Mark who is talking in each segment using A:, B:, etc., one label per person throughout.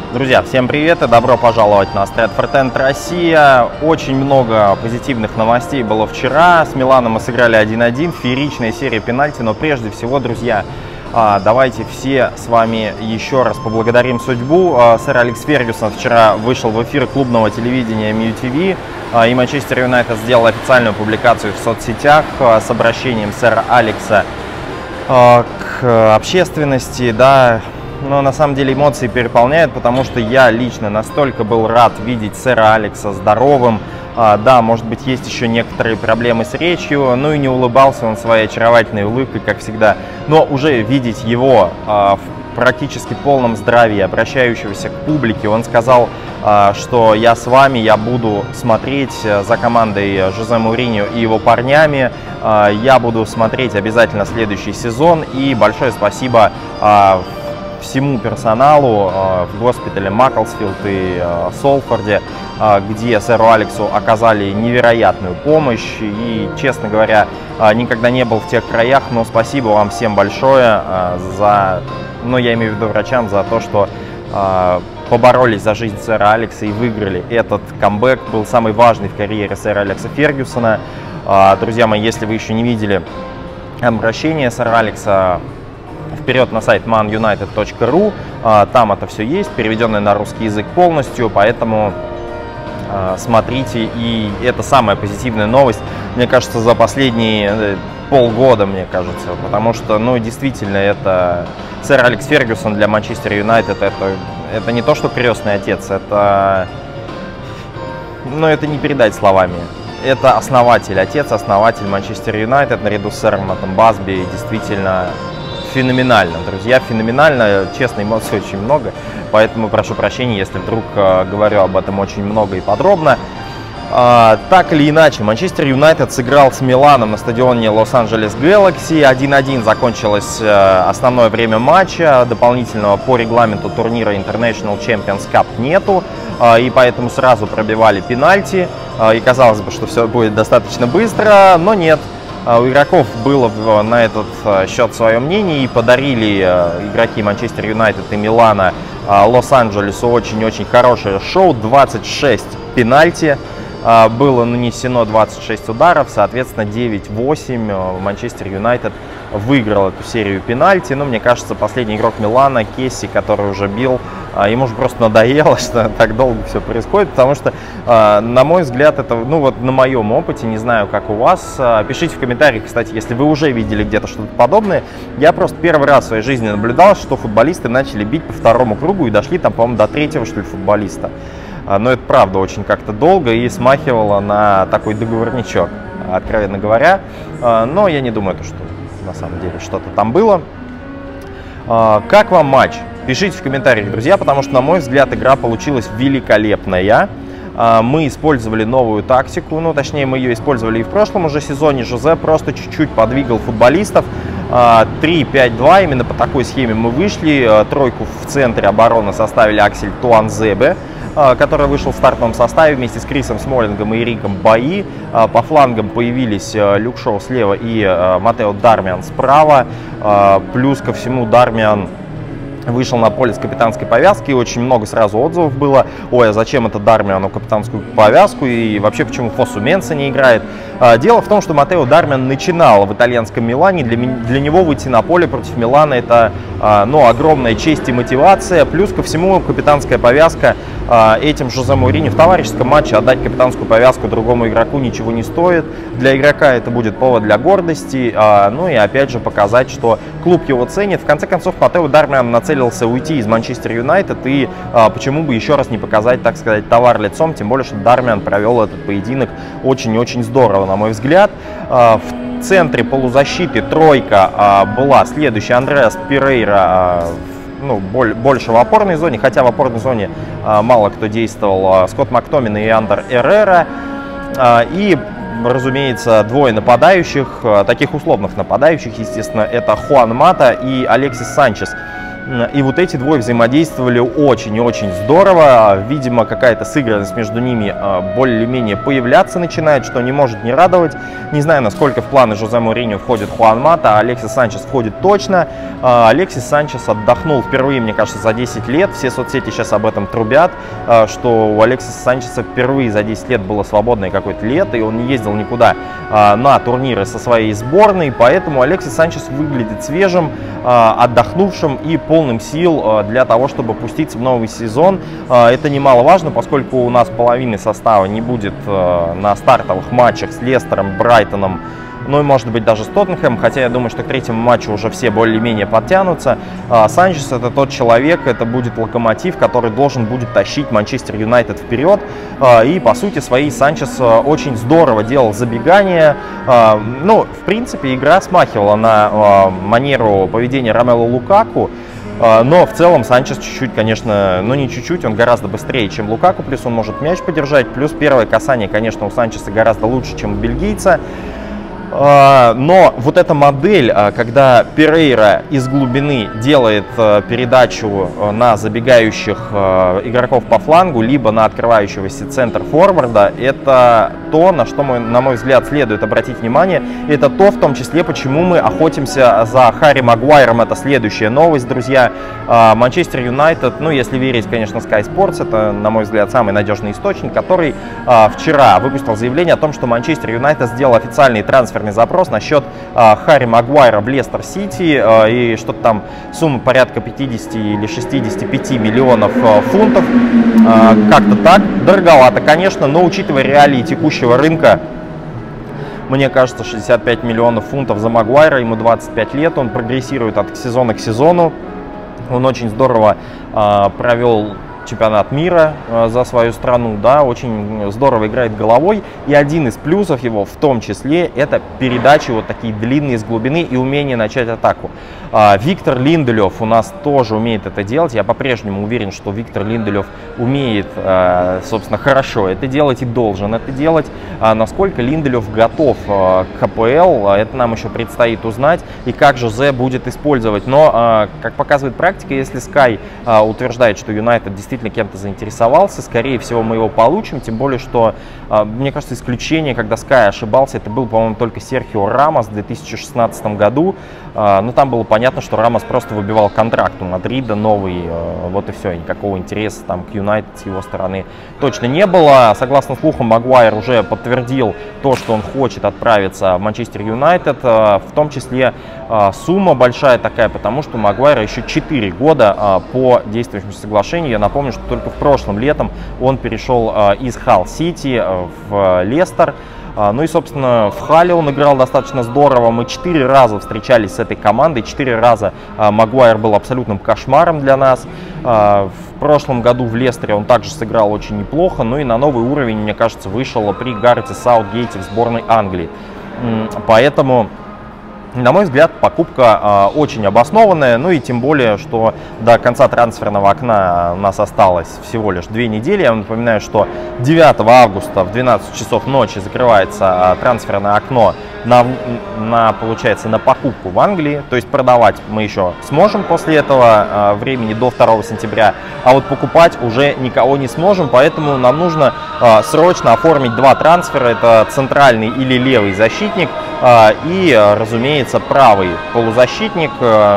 A: Друзья, всем привет и добро пожаловать на Stratford End Россия. Очень много позитивных новостей было вчера. С Миланом мы сыграли 1-1, фееричная серия пенальти. Но прежде всего, друзья, давайте все с вами еще раз поблагодарим судьбу. Сэр Алекс Фергюсон вчера вышел в эфир клубного телевидения MUTV, и Манчестер Юнайтед сделал официальную публикацию в соцсетях с обращением сэра Алекса к общественности, да. Но на самом деле эмоции переполняют, потому что я лично настолько был рад видеть сэра Алекса здоровым. Да, может быть, есть еще некоторые проблемы с речью, ну и не улыбался он своей очаровательной улыбкой, как всегда. Но уже видеть его в практически полном здравии, обращающегося к публике, он сказал, что я с вами, я буду смотреть за командой Жозе Мауриньо и его парнями, я буду смотреть обязательно следующий сезон, и большое спасибо всему персоналу в госпитале Маклсфилд и Солфорде, где сэру Алексу оказали невероятную помощь. И, честно говоря, никогда не был в тех краях, но спасибо вам всем большое за, я имею в виду врачам, за то, что поборолись за жизнь сэра Алекса и выиграли этот камбэк. Был самый важный в карьере сэра Алекса Фергюсона. Друзья мои, если вы еще не видели обращение сэра Алекса, вперед на сайт manunited.ru, там это все есть, переведенное на русский язык полностью, поэтому смотрите. И это самая позитивная новость, мне кажется, за последние полгода, мне кажется, потому что, действительно, это сэр Алекс Фергюсон для Манчестер Юнайтед, это не то, что крестный отец, это не передать словами. Это основатель, отец-основатель Манчестер Юнайтед наряду с сэром Мэттом Басби, действительно феноменально, друзья, феноменально. Честно, эмоций очень много, поэтому прошу прощения, если вдруг говорю об этом очень много и подробно. Так или иначе, Манчестер Юнайтед сыграл с Миланом на стадионе Лос-Анджелес Гэлакси. 1-1 закончилось основное время матча. Дополнительного по регламенту турнира International Champions Cup нету, и поэтому сразу пробивали пенальти. И казалось бы, что все будет достаточно быстро, но нет. У игроков было на этот счет свое мнение, и подарили игроки Манчестер Юнайтед и Милана Лос-Анджелесу очень-очень хорошее шоу. 26 пенальти, было нанесено 26 ударов, соответственно 9-8. Манчестер Юнайтед выиграл эту серию пенальти. Мне кажется, последний игрок Милана, Кесси, который уже бил, ему уже просто надоело, что так долго все происходит, потому что, на мой взгляд, это, на моем опыте, не знаю, как у вас. Пишите в комментариях, кстати, если вы уже видели где-то что-то подобное. Я просто первый раз в своей жизни наблюдал, что футболисты начали бить по второму кругу и дошли там, по-моему, до третьего, что ли, футболиста. Но это правда очень как-то долго и смахивало на такой договорничок, откровенно говоря. Но я не думаю, что на самом деле что-то там было. Как вам матч? Пишите в комментариях, друзья, потому что, на мой взгляд, игра получилась великолепная. Мы использовали новую тактику, точнее, мы ее использовали и в прошлом уже сезоне. Жозе просто чуть-чуть подвигал футболистов. 3-5-2, именно по такой схеме мы вышли. Тройку в центре обороны составили Аксель Туанзебе, который вышел в стартовом составе вместе с Крисом Смолингом и Эриком Баи. По флангам появились Люк Шоу слева и Матео Дармиан справа. Плюс ко всему Дармиан вышел на поле с капитанской повязкой, и очень много сразу отзывов было. Ой, а зачем это Дармиану капитанскую повязку, и вообще почему Фосу Менса не играет? Дело в том, что Матео Дармиан начинал в итальянском Милане. Для него выйти на поле против Милана — это огромная честь и мотивация. Плюс ко всему капитанская повязка. Этим Жозе Мауриньо в товарищеском матче отдать капитанскую повязку другому игроку ничего не стоит. Для игрока это будет повод для гордости, и опять же показать, что клуб его ценит. В конце концов, Матео Дармиан нацелился уйти из Манчестер Юнайтед, и почему бы еще раз не показать, так сказать, товар лицом, тем более, что Дармиан провел этот поединок очень-очень здорово, на мой взгляд. В центре полузащиты тройка была следующая: Андреас Перейра, больше в опорной зоне, хотя в опорной зоне мало кто действовал, Скотт Мактомин и Андер Эррера. И, разумеется, двое нападающих, таких условных нападающих, естественно, это Хуан Мата и Алексис Санчес. И вот эти двое взаимодействовали очень и очень здорово. Видимо, какая-то сыгранность между ними более-менее появляться начинает, что не может не радовать. Не знаю, насколько в планы Жозе Моуриньо входит Хуан Мата, а Алексис Санчес входит точно. Алексис Санчес отдохнул впервые, мне кажется, за 10 лет. Все соцсети сейчас об этом трубят, что у Алексиса Санчеса впервые за 10 лет было свободное какое-то лето, и он не ездил никуда на турниры со своей сборной. Поэтому Алексис Санчес выглядит свежим, отдохнувшим и полным сил для того, чтобы пуститься в новый сезон. Это немаловажно, поскольку у нас половины состава не будет на стартовых матчах с Лестером, Брайтоном, ну и может быть даже с Тоттенхэмом, хотя я думаю, что к третьему матчу уже все более-менее подтянутся. Санчес — это тот человек, это будет локомотив, который должен будет тащить Манчестер Юнайтед вперед. И по сути своей Санчес очень здорово делал забегания. Ну, в принципе, игра смахивала на манеру поведения Ромело Лукаку. Но в целом Санчес чуть-чуть, конечно, ну не чуть-чуть, он гораздо быстрее, чем Лукаку, плюс он может мяч подержать, плюс первое касание, конечно, у Санчеса гораздо лучше, чем у бельгийца. Но вот эта модель, когда Перейра из глубины делает передачу на забегающих игроков по флангу, либо на открывающегося центр-форварда, это то, на что, на мой взгляд, следует обратить внимание. Это то, в том числе, почему мы охотимся за Харри Магуайром. Это следующая новость, друзья. Манчестер Юнайтед, ну, если верить, конечно, Sky Sports, это, на мой взгляд, самый надежный источник, который вчера выпустил заявление о том, что Манчестер Юнайтед сделал официальный трансферный запрос насчет Харри Магуайра в Лестер Сити, и что-то там сумма порядка 50 или 65 миллионов фунтов. Как-то так. Дороговато, конечно, но учитывая реалии текущего рынка, мне кажется, 65 миллионов фунтов за Магуайра, ему 25 лет, он прогрессирует от сезона к сезону. Он очень здорово провел чемпионат мира за свою страну, да, очень здорово играет головой. И один из плюсов его в том числе это передачи вот такие длинные с глубины и умение начать атаку. Виктор Линделев у нас тоже умеет это делать. Я по-прежнему уверен, что Виктор Линделев умеет, собственно, хорошо это делать и должен это делать. Насколько Линделев готов к КПЛ, это нам еще предстоит узнать, и как Жозе будет использовать. Но, как показывает практика, если Sky утверждает, что Юнайтед действительно кем-то заинтересовался, скорее всего мы его получим, тем более, что, мне кажется, исключение, когда Sky ошибался, это был, по-моему, только Серхио Рамос в 2016 году, но там было понятно, что Рамос просто выбивал контракт у Мадрида новый, вот и все, и никакого интереса там к Юнайтед с его стороны точно не было. Согласно слухам, Магуайр уже подтвердил то, что он хочет отправиться в Манчестер Юнайтед, в том числе сумма большая такая, потому что у Магуайра еще 4 года по действующему соглашению. Я напомню, что только в прошлом летом он перешел из Халл-Сити в Лестер. Ну и, собственно, в Халле он играл достаточно здорово. Мы 4 раза встречались с этой командой, 4 раза Магуайр был абсолютным кошмаром для нас. В прошлом году в Лестере он также сыграл очень неплохо, ну и на новый уровень, мне кажется, вышел при Гаррете Саутгейте в сборной Англии. Поэтому, на мой взгляд, покупка очень обоснованная, ну и тем более, что до конца трансферного окна у нас осталось всего лишь 2 недели. Я напоминаю, что 9 августа в 12 часов ночи закрывается трансферное окно получается, на покупку в Англии, то есть продавать мы еще сможем после этого времени до 2 сентября, а вот покупать уже никого не сможем, поэтому нам нужно срочно оформить 2 трансфера, это центральный или левый защитник и, разумеется, правый полузащитник.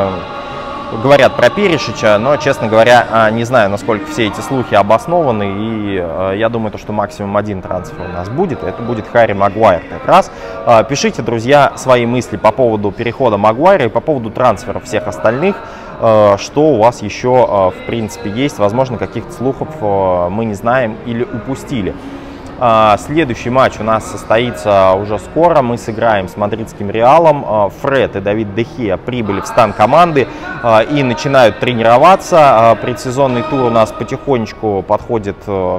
A: Говорят про Перишича, но, честно говоря, не знаю, насколько все эти слухи обоснованы, и я думаю, что максимум 1 трансфер у нас будет, это будет Харри Магуайр как раз. Пишите, друзья, свои мысли по поводу перехода Магуайра и по поводу трансферов всех остальных, что у вас еще, в принципе, есть, возможно, каких-то слухов мы не знаем или упустили. Следующий матч у нас состоится уже скоро. Мы сыграем с мадридским Реалом. Фред и Давид де Геа прибыли в стан команды и начинают тренироваться. Предсезонный тур у нас потихонечку подходит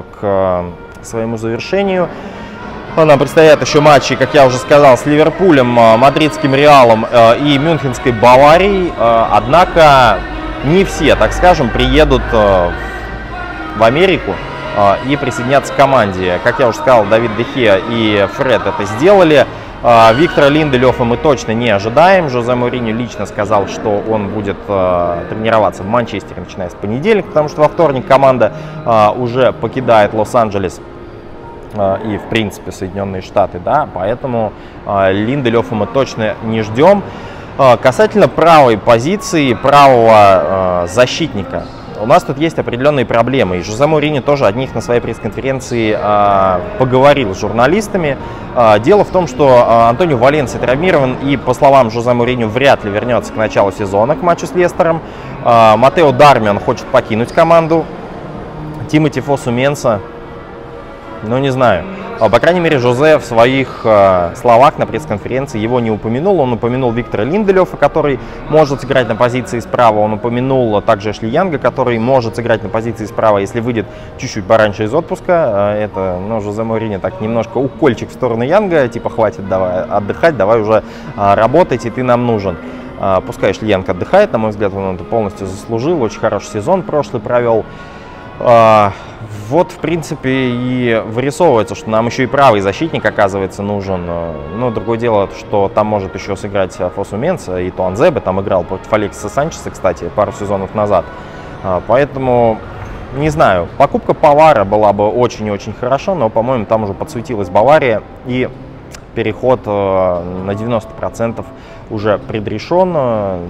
A: к своему завершению. Нам предстоят еще матчи, как я уже сказал, с Ливерпулем, мадридским Реалом и Мюнхенской Баварией. Однако не все, так скажем, приедут в Америку и присоединятся к команде. Как я уже сказал, Давид де Геа и Фред это сделали. Виктора Линделёфа мы точно не ожидаем. Жозе Моуриньо лично сказал, что он будет тренироваться в Манчестере, начиная с понедельника, потому что во вторник команда уже покидает Лос-Анджелес и, в принципе, Соединенные Штаты, да, поэтому Линделёфа мы точно не ждем. Касательно правой позиции, правого защитника, у нас тут есть определенные проблемы. И Жозе Моуриньо тоже о них на своей пресс-конференции поговорил с журналистами. Дело в том, что Антонио Валенсия травмирован и, по словам Жозе Моуриньо, вряд ли вернется к началу сезона, к матчу с Лестером. Матео Дармиан хочет покинуть команду. Тимоти Фосу-Менса, ну не знаю. По крайней мере, Жозе в своих словах на пресс-конференции его не упомянул. Он упомянул Виктора Линделёфа, который может сыграть на позиции справа. Он упомянул также Эшли Янга, который может сыграть на позиции справа, если выйдет чуть-чуть пораньше из отпуска. Это, ну, Жозе Моуриньо так немножко укольчик в сторону Янга, типа хватит давай отдыхать, давай уже работать, и ты нам нужен. Пускай Эшли Янг отдыхает, на мой взгляд, он это полностью заслужил. Очень хороший сезон прошлый провел. Вот, в принципе, и вырисовывается, что нам еще и правый защитник, оказывается, нужен. Но другое дело, что там может еще сыграть Фосу-Менса, и Туанзебе там играл против Алекса Санчеса, кстати, пару сезонов назад. Поэтому, не знаю, покупка Павара была бы очень и очень хорошо, но, по-моему, там уже подсуетилась Бавария, и переход на 90% уже предрешен.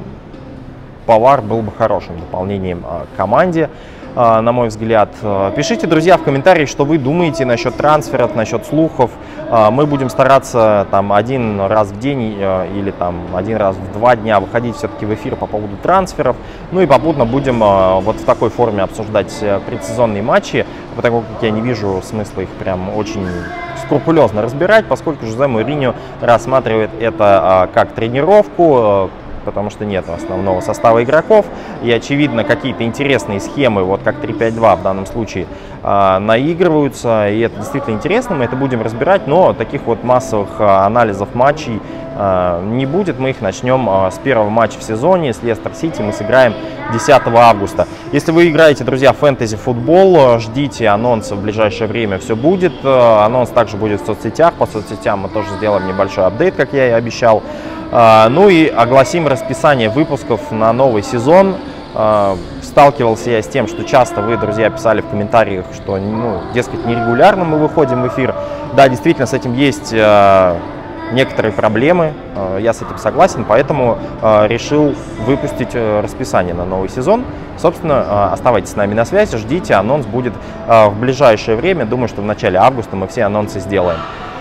A: Павар был бы хорошим дополнением к команде, на мой взгляд. Пишите, друзья, в комментариях, что вы думаете насчет трансферов, насчет слухов. Мы будем стараться там один раз в день или там один раз в 2 дня выходить все-таки в эфир по поводу трансферов. Ну и попутно будем вот в такой форме обсуждать предсезонные матчи, потому как я не вижу смысла их прям очень скрупулезно разбирать, поскольку Жозе Моуриньо рассматривает это как тренировку, потому что нет основного состава игроков, и, очевидно, какие-то интересные схемы, вот как 3-5-2 в данном случае, наигрываются, и это действительно интересно, мы это будем разбирать, но таких вот массовых анализов матчей не будет. Мы их начнем с первого матча в сезоне, с Лестер Сити, мы сыграем 10 августа. Если вы играете, друзья, в фэнтези-футбол, ждите анонса в ближайшее время, все будет. Анонс также будет в соцсетях, по соцсетям мы тоже сделаем небольшой апдейт, как я и обещал. Ну и огласим расписание выпусков на новый сезон. Сталкивался я с тем, что часто вы, друзья, писали в комментариях, что, ну, дескать, нерегулярно мы выходим в эфир. Да, действительно, с этим есть некоторые проблемы, я с этим согласен, поэтому решил выпустить расписание на новый сезон. Собственно, оставайтесь с нами на связи, ждите, анонс будет в ближайшее время. Думаю, что в начале августа мы все анонсы сделаем.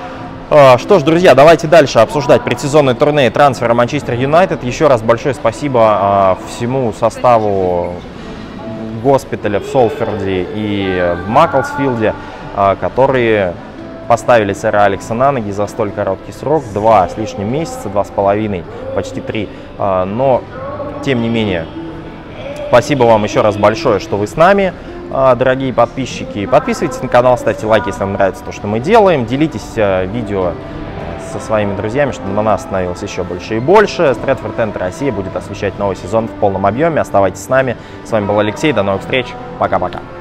A: Что ж, друзья, давайте дальше обсуждать предсезонный турне и трансфера Манчестер Юнайтед. Еще раз большое спасибо всему составу госпиталя в Солферде и в Маклсфилде, которые поставили сэра Алекса на ноги за столь короткий срок, 2 с лишним месяца, 2,5, почти 3. Но, тем не менее, спасибо вам еще раз большое, что вы с нами. Дорогие подписчики, подписывайтесь на канал, ставьте лайки, если вам нравится то, что мы делаем. Делитесь видео со своими друзьями, чтобы на нас становилось еще больше и больше. Стрэдфорд Энд Россия будет освещать новый сезон в полном объеме. Оставайтесь с нами. С вами был Алексей. До новых встреч. Пока-пока.